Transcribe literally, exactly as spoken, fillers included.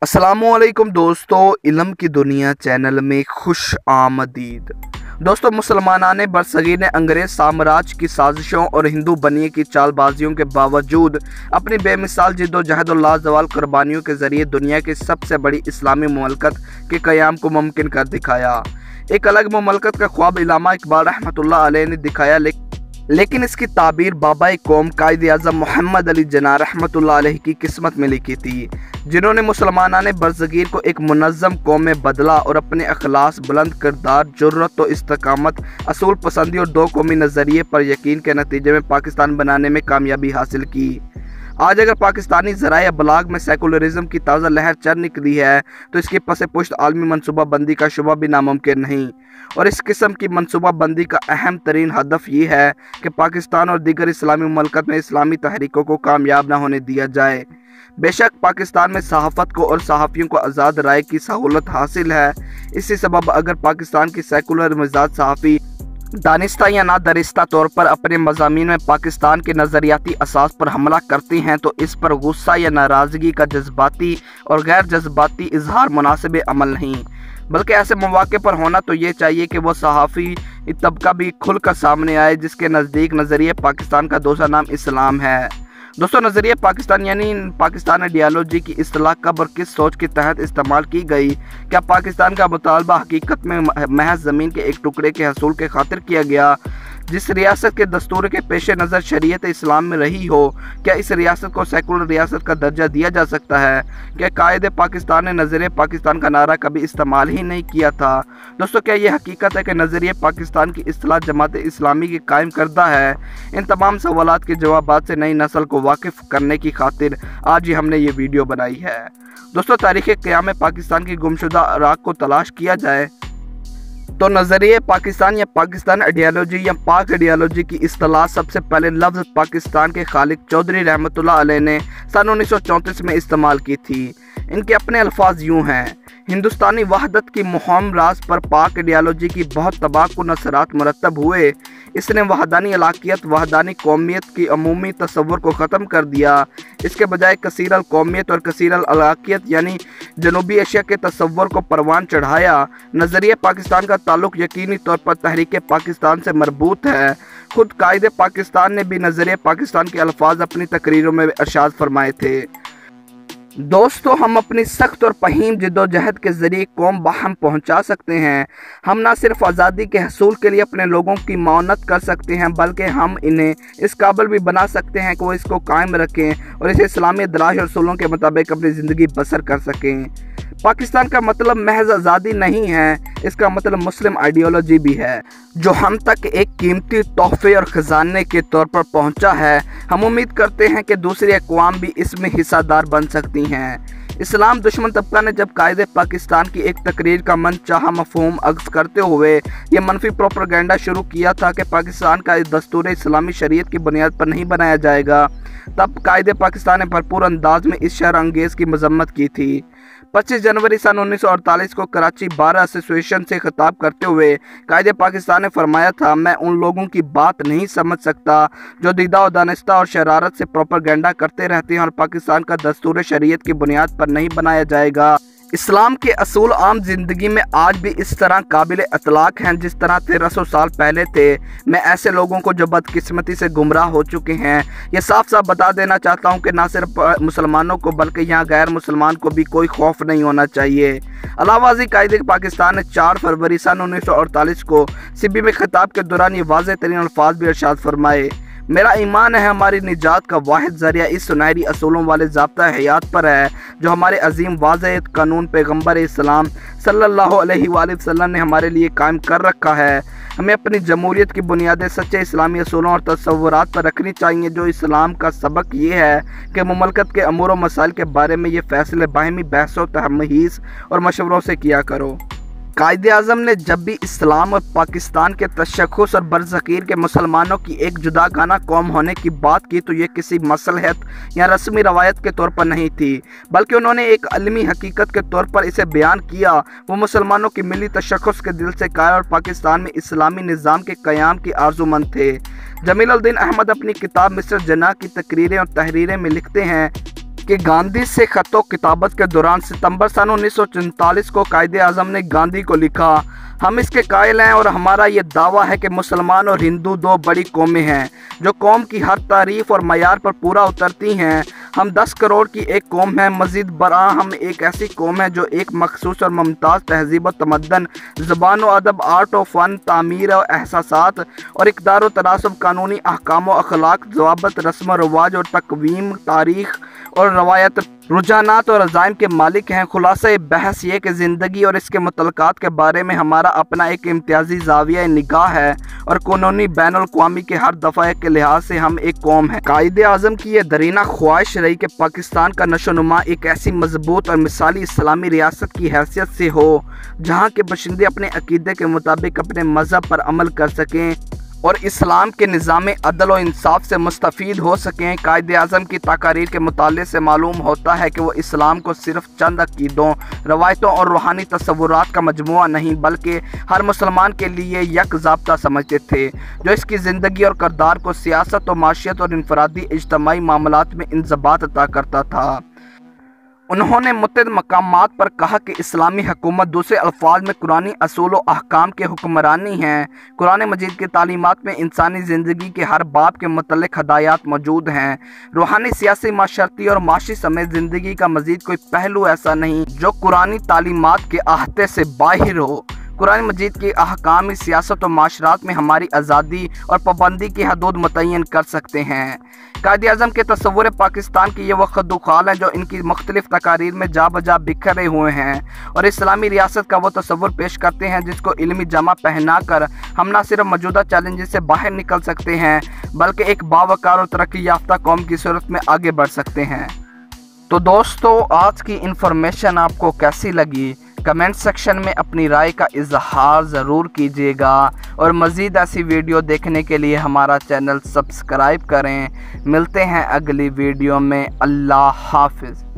अस्सलामुअलैकुम दोस्तों, इल्म की दुनिया चैनल में खुश आमदीद। दोस्तों, मुसलमानाने बरसगीर ने अंग्रेज साम्राज्य की साजिशों और हिंदू बनिए की चालबाजियों के बावजूद अपनी बेमिसाल जिद्दोजहद और लाजवाल कुर्बानियों के जरिए दुनिया की सबसे बड़ी इस्लामी मुमलकत के क़याम को मुमकिन कर दिखाया। एक अलग मुमलकत का ख्वाब इल्लामा इकबाल रहमतुल्लाह अलैह ने दिखाया, ले, लेकिन इसकी ताबीर बाबाए कौम कायद आज़म मोहम्मद अली जिन्ना रहमतुल्लाह अलैह की किस्मत में लिखी थी, जिन्होंने मुसलमानाने बरसगीर को एक मुनज़्ज़म कौम में बदला और अपने अखलास, बुलंद किरदार, जुर्रत व इस्तकामत, असूल पसंदी और दो कौमी नज़रिए पर यकीन के नतीजे में पाकिस्तान बनाने में कामयाबी हासिल की। आज अगर पाकिस्तानी ज़राए अबलाग में सेकुलरिज्म की ताज़ा लहर चल निकली है तो इसकी पसे पुश्त आलमी मनसूबा बंदी का शुबा भी नामुमकिन नहीं। और इस किस्म की मनसूबा बंदी का अहम तरीन हदफ ये है कि पाकिस्तान और दीगर इस्लामी मुल्कत में इस्लामी तहरीकों को कामयाब न होने दिया जाए। बेशक पाकिस्तान में सहाफ़त को और सहाफ़ियों को आज़ाद राय की सहूलत हासिल है। इसी सबब अगर पाकिस्तान की सेकुलर मिजाज सहाफ़ी दानिस्ता या ना दरिस्ता तौर पर अपने मज़ामीन में पाकिस्तान के नज़रियाती असास पर हमला करती हैं तो इस पर गुस्सा या नाराज़गी का जज्बाती और गैर जज्बाती इजहार मुनासिब अमल नहीं, बल्कि ऐसे मौके पर होना तो ये चाहिए कि वो सहाफ़ी तबका भी खुल कर सामने आए जिसके नज़दीक नज़रिए पाकिस्तान का दूसरा नाम इस्लाम है। दोस्तों, नज़रिए पाकिस्तान यानी पाकिस्तान आइडियालॉजी की इस्तिलाह कब और किस सोच के तहत इस्तेमाल की गई? क्या पाकिस्तान का मुतालबा हकीकत में महज ज़मीन के एक टुकड़े के हसूल के खातिर किया गया जिस रियासत के दस्तूर के पेश नज़र शरीयत इस्लाम में रही हो? क्या इस रियासत को सेकुलर रियासत का दर्जा दिया जा सकता है? क्या कायदे पाकिस्तान ने नज़रिए पाकिस्तान का नारा कभी इस्तेमाल ही नहीं किया था? दोस्तों, क्या ये हकीकत है कि नज़रिए पाकिस्तान की इस्तिलाह जमात इस्लामी की कायम करदा है? इन तमाम सवालात के जवाबात से नई नस्ल को वाकिफ़ करने की खातिर आज ही हमने ये वीडियो बनाई है। दोस्तों, तारीख़ क़याम में पाकिस्तान की गुमशुदा अराक को तलाश किया जाए तो नज़रिए पाकिस्तान या पाकिस्तान आइडियालॉजी या पाक आइडियालॉजी की इस्तिलाह सबसे पहले लफ्ज़ पाकिस्तान के खालिक चौधरी रहमतुल्लाह अलैह ने सन उन्नीस सौ चौंतीस में इस्तेमाल की थी। इनके अपने अल्फाज यूँ हैं: हिंदुस्तानी वहदत की मुहिम राज पर पाक आइडियालॉजी की बहुत तबाहकुन असरात मुरतब हुए। इसने वहदानी इलाकियत, वहदानी कौमियत की अमूमी तस्वुर को ख़त्म कर दिया। इसके बजाय कसीरल कौमियत और कसीरल इलाकियत यानी जनूबी एशिया के तस्वुर को परवान चढ़ाया। नज़रिया पाकिस्तान का ताल्लुक़ यकीनी तौर पर तहरीक पाकिस्तान से मरबूत है। खुद कायदे पाकिस्तान ने भी नज़रिया पाकिस्तान के अल्फाज अपनी तकरीरों में इरशाद फरमाए थे। दोस्तों, हम अपनी सख्त और फहीम जिद्दोजहद के ज़रिए कौम बाहम पहुंचा सकते हैं। हम न सिर्फ आज़ादी के हसूल के लिए अपने लोगों की मौनत कर सकते हैं बल्कि हम इन्हें इस काबिल भी बना सकते हैं कि वो इसको कायम रखें और इसे इस्लामी दराज और उसूलों के मुताबिक अपनी ज़िंदगी बसर कर सकें। पाकिस्तान का मतलब महज आज़ादी नहीं है, इसका मतलब मुस्लिम आइडियोलॉजी भी है जो हम तक एक कीमती तोहफे और ख़जाने के तौर पर पहुंचा है। हम उम्मीद करते हैं कि दूसरी अक़वाम भी इसमें हिस्सादार बन सकती हैं। इस्लाम दुश्मन तबका ने जब कायदे पाकिस्तान की एक तकरीर का मन चाहा मफहूम अक्स करते हुए ये मनफी प्रोपेगेंडा शुरू किया था कि पाकिस्तान का दस्तूर इस्लामी शरीयत की बुनियाद पर नहीं बनाया जाएगा, तब कायदे पाकिस्तान ने भरपूर अंदाज में इस शर अंगेज़ की मजम्मत की थी। पच्चीस जनवरी सन उन्नीस सौ अड़तालीस को कराची बार एसोसिएशन से खिताब करते हुए कायदे पाकिस्तान ने फरमाया था, मैं उन लोगों की बात नहीं समझ सकता जो दीदा दानिस्ता और शरारत से प्रोपेगेंडा करते रहते हैं और पाकिस्तान का दस्तूर शरीयत की बुनियाद पर नहीं बनाया जाएगा। इस्लाम के असूल आम जिंदगी में आज भी इस तरह काबिल इतलाक हैं जिस तरह तेरह सौ साल पहले थे। मैं ऐसे लोगों को जो बदकिस्मती से गुमराह हो चुके हैं ये साफ साफ बता देना चाहता हूं कि ना सिर्फ मुसलमानों को बल्कि यहाँ गैर मुसलमान को भी कोई खौफ नहीं होना चाहिए। अलावाजी कायदे पाकिस्तान ने चार फरवरी सन उन्नीस सौ अड़तालीस को सिबी में खिताब के दौरान ये वाज़ेह तरीन अल्फाज भी इरशाद फरमाए, मेरा ईमान है हमारी निजात का वाहिद ज़रिया इस सुनहरी असूलों वाले ज़ाब्ता हयात पर है जो हमारे अजीम वाज़ेह कानून पैगम्बर इस्लाम सल्लल्लाहु अलैहि वसल्लम ने हमारे लिए कायम कर रखा है। हमें अपनी जमहूरियत की बुनियादें सच्चे इस्लामी असूलों और तस्वुरात पर रखनी चाहिए जो इस्लाम का सबक ये है कि मुमलकत के अमूर व मसाइल के बारे में ये फ़ैसले बाहमी बहसों, तहमीज़ और मशवरों से किया करो। कायदे आज़म ने जब भी इस्लाम और पाकिस्तान के तशख़्ख़ुस और बरसगीर के मुसलमानों की एक जुदागाना कौम होने की बात की तो ये किसी मसलहत या रस्मी रवायत के तौर पर नहीं थी, बल्कि उन्होंने एक अलमी हकीकत के तौर पर इसे बयान किया। वो मुसलमानों की मिली तशख़्ख़ुस के दिल से कायल और पाकिस्तान में इस्लामी निज़ाम के क़याम की आरज़ूमंद थे। जमील उल दीन अहमद अपनी किताब मिस्र जनाह की तकरीरें और तहरीरें में लिखते हैं, कि गांधी से खतो किताबत के दौरान सितंबर सन उन्नीस सौ सैंतालीस को कायदे आज़म ने गांधी को लिखा, हम इसके कायल हैं और हमारा ये दावा है कि मुसलमान और हिंदू दो बड़ी कौमें हैं जो कौम की हर तारीफ और मयार पर पूरा उतरती हैं। हम दस करोड़ की एक कौम हैं, मज़ीद बरा हम एक ऐसी कौम है जो एक मखसूस और मुमताज़ तहजीब व तमद्दन, ज़बान व अदब, आर्ट व फ़न, तामीर और एहसासात और इक़दार व तनासब, कानूनी अहकाम व अखलाक, ज़वाबत, रस्म व रवाज और तकवीम, तारीख़ और रवायत, रुझानात और अज़ाइम के मालिक हैं। खुलासा बहस ये कि ज़िंदगी और इसके मुतल्लक़ात के बारे में हमारा अपना एक इम्तियाज़ी ज़ाविया निगाह है और कानूनी बैनुल अक़वामी के हर दफ़ा के लिहाज से हम एक कौम है। कायदे आज़म की यह दरीना ख्वाहिश रही कि पाकिस्तान का नशोनुमा एक ऐसी मजबूत और मिसाली इस्लामी रियासत की हैसियत से हो जहाँ के बशिंदे अपने अकीदे के मुताबिक अपने मज़हब पर अमल कर सकें और इस्लाम के निज़ाम अदल और इंसाफ से मुस्तफ़ीद हो सकें। कायदे आज़म की तकारीर के मुताले से मालूम होता है कि वो इस्लाम को सिर्फ चंद अकीदों, रवायतों और रूहानी तसव्वुरात का मजमुआ नहीं बल्कि हर मुसलमान के लिए यक ज़ाब्ता समझते थे जो इसकी ज़िंदगी और किरदार को सियासत और माशियत और इनफरादी इज्तमाई मामलात में इंज़बात अता करता था। उन्होंने मुतअद्दिद मकामात पर कहा कि इस्लामी हुकूमत दूसरे अल्फाज में कुरानी असूल व अहकाम के हुक्मरानी है। कुरान मजीद की तालीमात में इंसानी ज़िंदगी के हर बाब के मुतल्लिक़ हदायत मौजूद हैं। रूहानी, सियासी, माशरती और माशी समेत ज़िंदगी का मजीद कोई पहलू ऐसा नहीं जो कुरानी तालीमात के अहते से बाहिर हो। कुरान मजीद की अहकामी सियासत और माशरात में हमारी आज़ादी और पाबंदी की हदूद मुतय्यन कर सकते हैं। कायदे आज़म के तस्वुर पाकिस्तान की ये वो खद्दुखाल हैं जो इनकी मुख्तलिफ तकारीर में जा बजा बिखरे हुए हैं और इस्लामी रियासत का वो तस्वुर पेश करते हैं जिसको इल्मी जमा पहना कर हम न सिर्फ मौजूदा चैलेंजेस से बाहर निकल सकते हैं बल्कि एक बावकार और तरक्की याफ्ता कौम की सूरत में आगे बढ़ सकते हैं। तो दोस्तों, आज की इन्फॉर्मेशन आपको कैसी लगी? कमेंट सेक्शन में अपनी राय का इजहार ज़रूर कीजिएगा और मज़ीद ऐसी वीडियो देखने के लिए हमारा चैनल सब्सक्राइब करें। मिलते हैं अगली वीडियो में। अल्लाह हाफ़िज़।